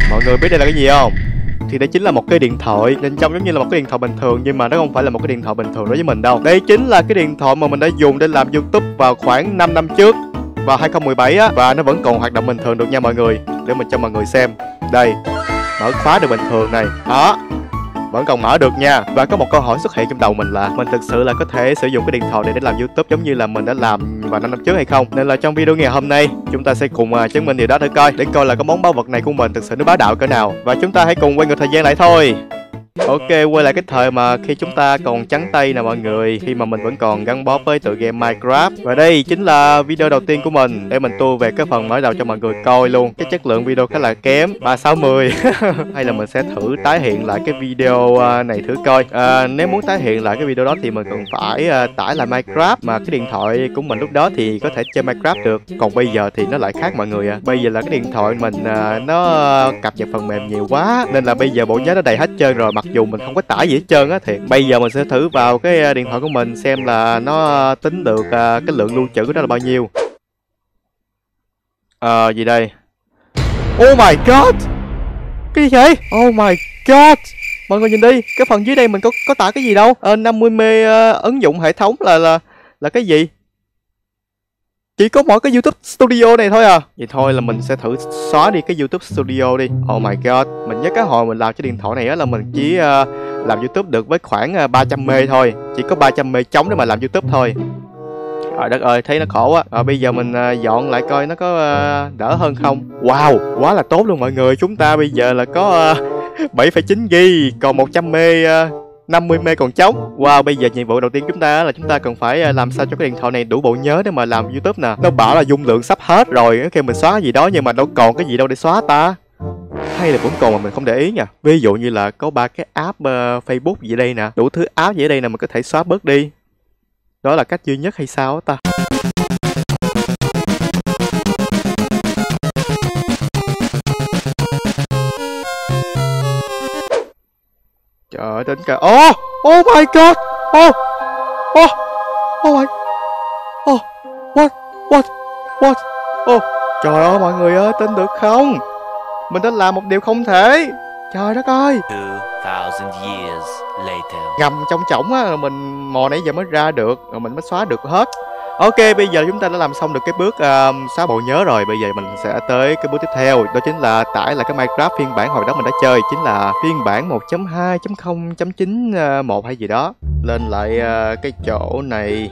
Mọi người biết đây là cái gì không? Thì đây chính là một cái điện thoại, nhìn trông giống như là một cái điện thoại bình thường, nhưng mà nó không phải là một cái điện thoại bình thường đối với mình đâu. Đây chính là cái điện thoại mà mình đã dùng để làm YouTube vào khoảng 5 năm trước, vào 2017 á, và nó vẫn còn hoạt động bình thường được nha mọi người. Để mình cho mọi người xem. Đây, mở khóa được bình thường này. Đó, vẫn còn mở được nha. Và có một câu hỏi xuất hiện trong đầu mình là mình thực sự là có thể sử dụng cái điện thoại này để làm YouTube giống như là mình đã làm vào 5 năm trước hay không. Nên là trong video ngày hôm nay chúng ta sẽ cùng chứng minh điều đó thử coi, để coi là cái món báu vật này của mình thực sự nó bá đạo cỡ nào. Và chúng ta hãy cùng quay ngược thời gian lại thôi. Ok, quay lại cái thời mà khi chúng ta còn trắng tay nè mọi người, khi mà mình vẫn còn gắn bó với tựa game Minecraft. Và đây chính là video đầu tiên của mình, để mình tua về cái phần mở đầu cho mọi người coi luôn. Cái chất lượng video khá là kém, 360. Hay là mình sẽ thử tái hiện lại cái video này thử coi. Nếu muốn tái hiện lại cái video đó thì mình cần phải tải lại Minecraft, mà cái điện thoại của mình lúc đó thì có thể chơi Minecraft được. Còn bây giờ thì nó lại khác mọi người ạ. Bây giờ là cái điện thoại mình nó cập nhật phần mềm nhiều quá, nên là bây giờ bộ nhớ nó đầy hết trơn rồi, mặc dù mình không có tải gì hết trơn á. Thì bây giờ mình sẽ thử vào cái điện thoại của mình xem là nó tính được cái lượng lưu trữ của nó là bao nhiêu. Gì đây? Oh my god, cái gì vậy? Oh my god, mọi người nhìn đi, cái phần dưới đây mình có tải cái gì đâu. 50 MB ứng dụng hệ thống là cái gì? Chỉ có mỗi cái YouTube Studio này thôi à? Vậy thôi là mình sẽ thử xóa đi cái YouTube Studio đi. Oh my god, mình nhớ cái hồi mình làm cái điện thoại này á là mình chỉ làm YouTube được với khoảng 300 MB thôi. Chỉ có 300 MB trống để mà làm YouTube thôi. Trời đất ơi, thấy nó khổ quá. Bây giờ mình dọn lại coi nó có đỡ hơn không. Wow, quá là tốt luôn mọi người. Chúng ta bây giờ là có 7,9 GB, còn 100 MB 50 MB còn trống. Wow, bây giờ nhiệm vụ đầu tiên chúng ta là chúng ta cần phải làm sao cho cái điện thoại này đủ bộ nhớ để mà làm YouTube nè. Nó bảo là dung lượng sắp hết rồi, khi mình xóa cái gì đó nhưng mà đâu còn cái gì đâu để xóa ta. Hay là vẫn còn mà mình không để ý nha. Ví dụ như là có 3 cái app Facebook gì đây nè, đủ thứ app gì ở đây nè, mình có thể xóa bớt đi. Đó là cách duy nhất hay sao ta? Trời ơi, tính cả. Oh my god. Oh my. What. Trời ơi mọi người ơi, tin được không? Mình đã làm một điều không thể. Trời đất ơi. 2000 years later. Ngầm trong chổng á, mình mò nãy giờ mới ra được, rồi mình mới xóa được hết. Ok, bây giờ chúng ta đã làm xong được cái bước xóa bộ nhớ rồi. Bây giờ mình sẽ tới cái bước tiếp theo, đó chính là tải lại cái Minecraft phiên bản hồi đó mình đã chơi, chính là phiên bản 1.2.0.91 hay gì đó. Lên lại cái chỗ này.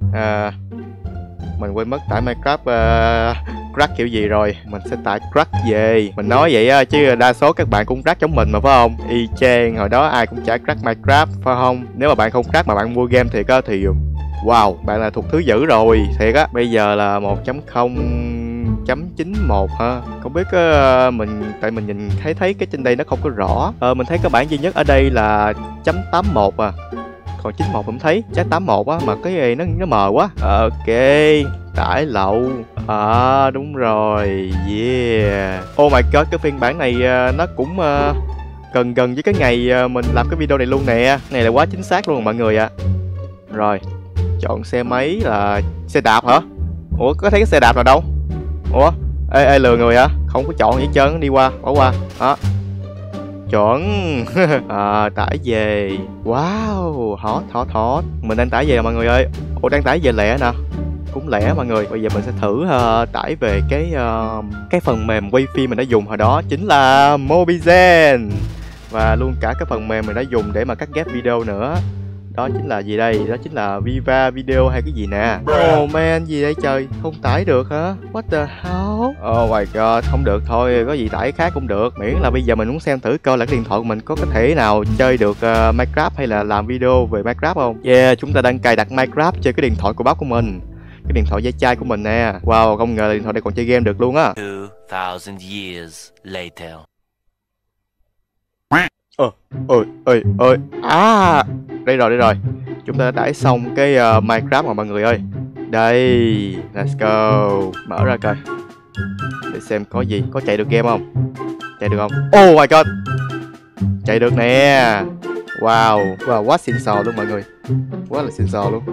Mình quên mất tải Minecraft crack kiểu gì rồi. Mình sẽ tải crack về. Mình nói vậy chứ đa số các bạn cũng crack giống mình mà phải không? Y chang, hồi đó ai cũng chả crack Minecraft phải không? Nếu mà bạn không crack mà bạn mua game thiệt á thì wow, bạn là thuộc thứ dữ rồi, thiệt á. Bây giờ là 1.0.91 hả? Không biết tại mình nhìn thấy cái trên đây nó không có rõ. Mình thấy cái bản duy nhất ở đây là .81 à. Còn 91 cũng thấy, chắc 81 á, mà cái này nó mờ quá. Ok, tải lậu. Đúng rồi, yeah. Oh my god, cái phiên bản này nó cũng gần với cái ngày mình làm cái video này luôn nè. Này là quá chính xác luôn mọi người ạ. Rồi, chọn xe máy là xe đạp hả? Ủa, có thấy cái xe đạp nào đâu? Ủa, ê lừa người hả? Không có chọn gì hết trơn, đi qua, bỏ qua. Đó. Chuẩn. Tải về. Wow, hot. Mình đang tải về nè mọi người ơi. Ủa, đang tải về lẹ nè. Cũng lẻ mọi người. Bây giờ mình sẽ thử tải về cái phần mềm quay phim mình đã dùng hồi đó, chính là Mobizen. Và luôn cả cái phần mềm mình đã dùng để mà cắt ghép video nữa. Đó chính là gì đây? Đó chính là Viva Video hay cái gì nè. Oh man, gì đây trời? Không tải được hả? What the hell? Oh my god, không được thôi, có gì tải khác cũng được. Miễn là bây giờ mình muốn xem thử coi là cái điện thoại của mình có thể nào chơi được Minecraft hay là làm video về Minecraft không? Yeah, chúng ta đang cài đặt Minecraft trên cái điện thoại của bác của mình. Cái điện thoại dây chai của mình nè. Wow, không ngờ là điện thoại này còn chơi game được luôn á. 2000 years later. Đây rồi. Chúng ta đã tải xong cái Minecraft mà mọi người ơi. Đây, let's go. Mở ra coi để xem có gì. Có chạy được game không? Chạy được không? Oh my god, chạy được nè. Wow, quá xịn sò luôn mọi người. Quá là xịn sò luôn.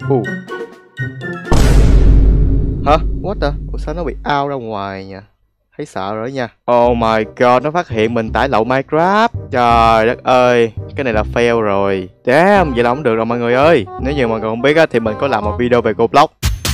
Hả? What the? Ủa sao nó bị out ra ngoài nha? Thấy sợ rồi đó nha. Oh my god, nó phát hiện mình tải lậu Minecraft. Trời đất ơi, cái này là fail rồi. Damn, vậy là không được rồi mọi người ơi. Nếu như mọi người không biết á, thì mình có làm một video về Roblox.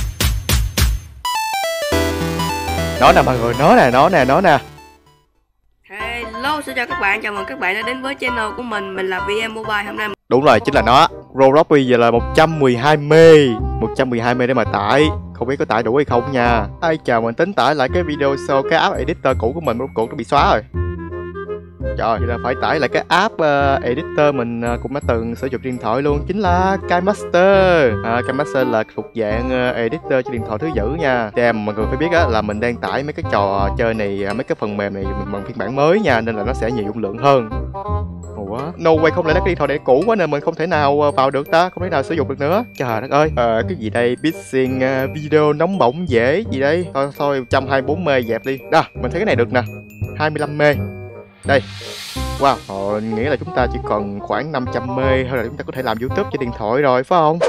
Nó nè mọi người, nó nè. Hello, xin chào các bạn, chào mừng các bạn đã đến với channel của mình là VM Mobile. Hôm nay Đúng rồi, chính là nó. Roblox bây giờ là 112 mê. 112 mê để mà tải. Không biết có tải đủ hay không nha. Ai chào, mình tính tải lại cái video show cái app editor cũ của mình, rốt cuộc nó bị xóa rồi. Trời, vậy là phải tải lại cái app editor mình cũng đã từng sử dụng điện thoại luôn, chính là KineMaster. KineMaster là thuộc dạng editor cho điện thoại thứ dữ nha. Damn, mọi người phải biết á là mình đang tải mấy cái trò chơi này, mấy cái phần mềm này bằng phiên bản mới nha, nên là nó sẽ nhiều dung lượng hơn. Ủa, no way, không lẽ cái điện thoại này cũ quá nên mình không thể nào vào được ta, không thể nào sử dụng được nữa. Trời đất ơi, cái gì đây, Pixing video nóng bỏng dễ gì đây. Thôi 124 mê dẹp đi. Đó, mình thấy cái này được nè, 25 mê. Đây. Wow, nghĩa là chúng ta chỉ còn khoảng 500 mê thôi là chúng ta có thể làm YouTube trên điện thoại rồi, phải không?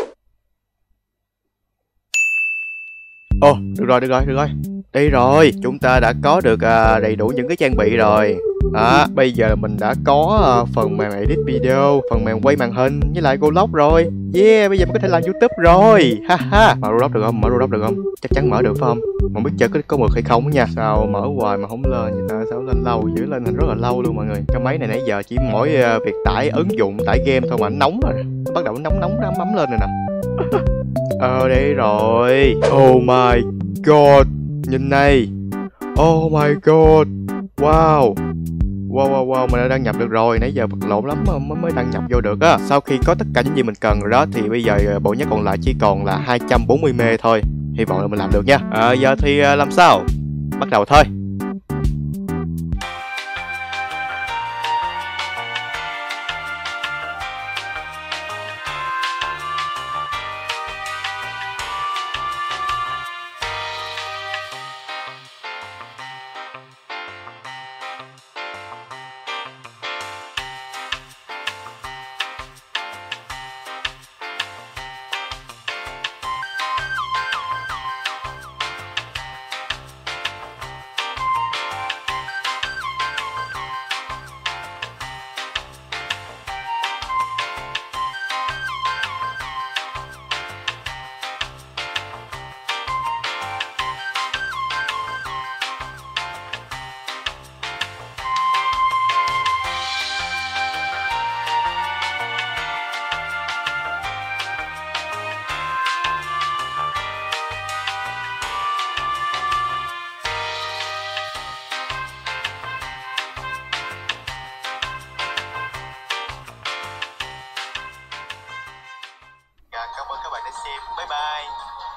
Ồ, được rồi. Đây rồi, chúng ta đã có được đầy đủ những cái trang bị rồi. Bây giờ mình đã có phần mềm edit video, phần mềm quay màn hình với lại Roblox rồi. Yeah, bây giờ mình có thể làm YouTube rồi. Ha. Mở Roblox được không? Chắc chắn mở được phải không? Không biết chơi có mượt hay không nha. Sao mở hoài mà không lên vậy ta? Sao lên lâu dữ, lên thành rất là lâu luôn mọi người. Cái máy này nãy giờ chỉ mỗi việc tải ứng dụng, tải game thôi mà nó nóng rồi. Nó bắt đầu nóng ấm lên rồi nè. Đây rồi. Oh my god, nhìn này. Oh my god. Wow, mình đã đăng nhập được rồi. Nãy giờ vật lộn lắm mới đăng nhập vô được á. Sau khi có tất cả những gì mình cần rồi đó, thì bây giờ bộ nhớ còn lại chỉ còn là 240 mê thôi. Hy vọng là mình làm được nha. Giờ thì làm sao? Bắt đầu thôi. Cảm ơn các bạn đã xem. Bye bye.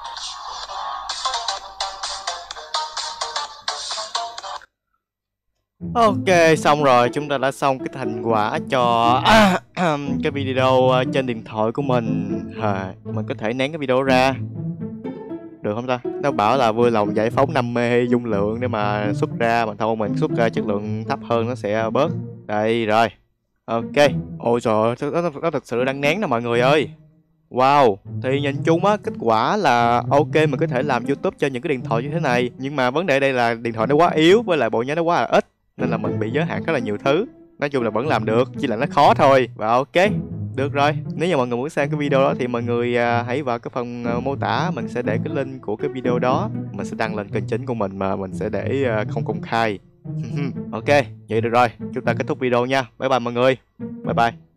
Ok, xong rồi, chúng ta đã xong cái thành quả cho cái video trên điện thoại của mình. Mình có thể nén cái video ra được không ta? Nó bảo là vui lòng giải phóng 5 mê dung lượng để mà xuất ra, mà thôi mình xuất ra chất lượng thấp hơn nó sẽ bớt. Đây rồi. Ok. Ôi trời, nó thật sự đang nén nè mọi người ơi. Wow, thì nhìn chung á, kết quả là ok, mình có thể làm YouTube cho những cái điện thoại như thế này. Nhưng mà vấn đề đây là điện thoại nó quá yếu, với lại bộ nhớ nó quá là ít, nên là mình bị giới hạn khá là nhiều thứ. Nói chung là vẫn làm được, chỉ là nó khó thôi. Và ok, được rồi. Nếu như mọi người muốn xem cái video đó thì mọi người hãy vào cái phần mô tả. Mình sẽ để cái link của cái video đó. Mình sẽ đăng lên kênh chính của mình mà mình sẽ để không công khai. Ok, vậy được rồi. Chúng ta kết thúc video nha. Bye bye mọi người. Bye bye.